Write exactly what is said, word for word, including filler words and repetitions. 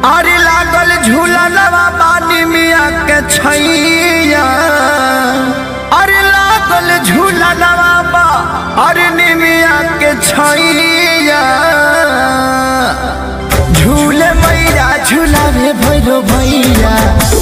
अरे लागल झूला लवा पानी मिया के छैया। अरे लागल झूला लवा बा अरे निमिया के छैया। झूले मैया झूला रे भैरो भैया